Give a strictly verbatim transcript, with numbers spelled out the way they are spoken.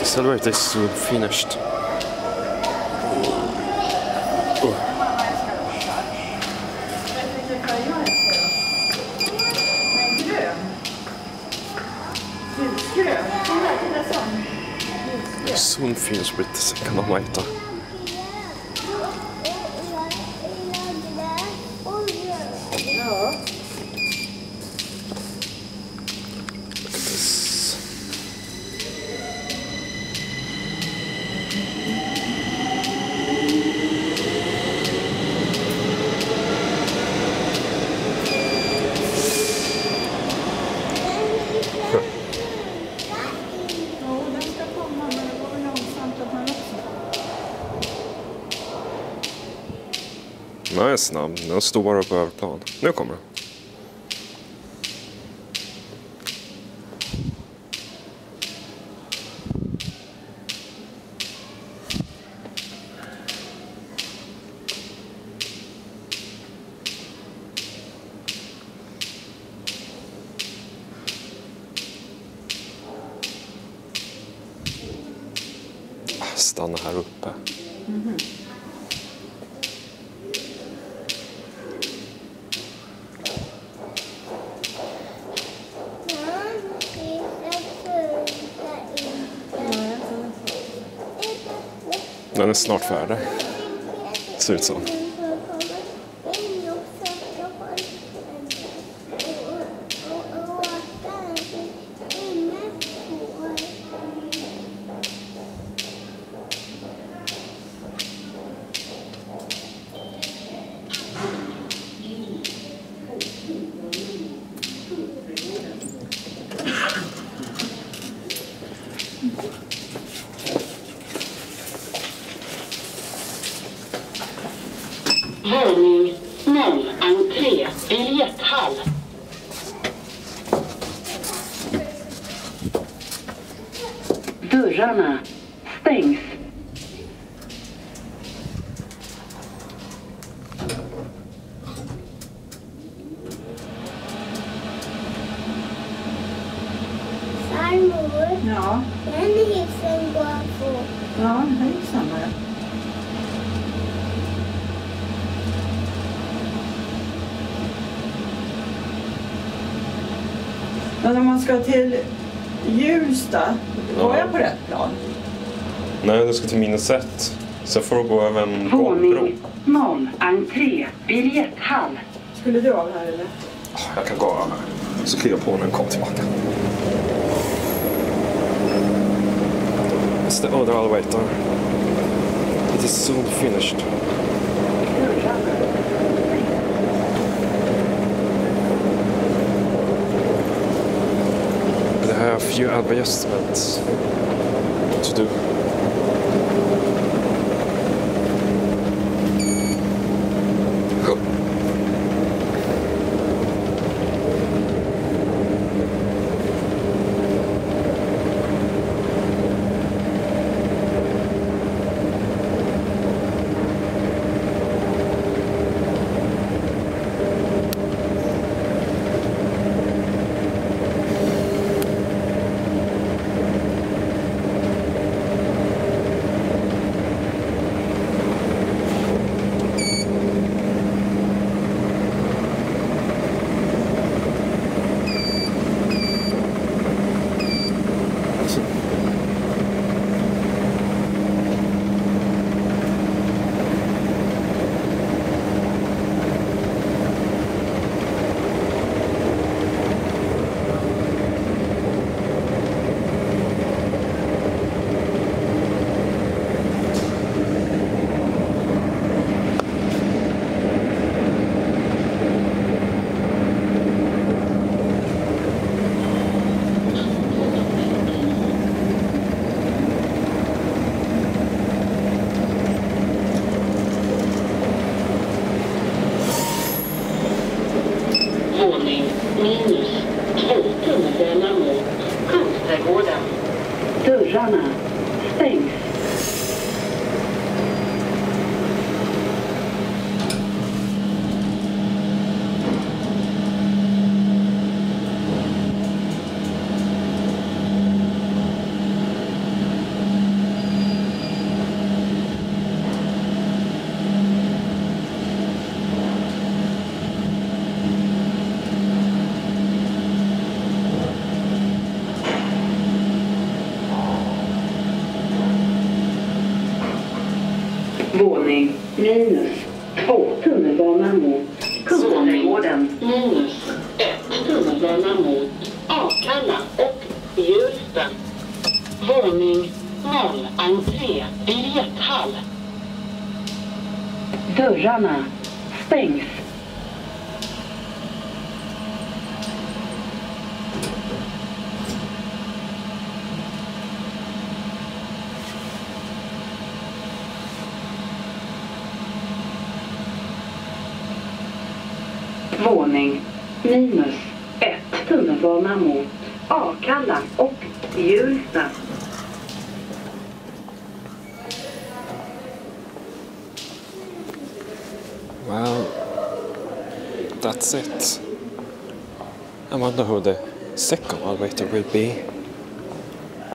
This elevator is so finished. Oh. Soon finished with the second elevator. Den är snabb, den står bara på överplan. Nu kommer den. Stanna här uppe. Mm-hmm. Den är snart färdig. Ser ut som. Våning noll, entré, biljetthall. Dörrarna stängs. Farmor, Ja. den hissen går på. Ja, den här hissen här. Men om man ska till Hjulsta, går jag på rätt plan? Nej, du ska till minus ett. Sen får du gå över en gångbro. Våning noll, entré, biljetthall. Skulle du av här eller? Jag kan gå över. Så kliver jag på när den kommer tillbaka. It's the other elevator. It is soon finished. But I have a few adjustments to do. Minus två tunneldelar mot Kungsträdgården. Dörrarna stängs. minus två tunnelbana mot Kungsträdgården. Minus ett tunnelbana mot Akalla och Hjulsta. Våning noll, entré, biljetthall. Dörrarna stängs. Våning minus ett tunnelbana mot Akalla och Hjulsta. Well, that's it. I wonder who the second elevator will be.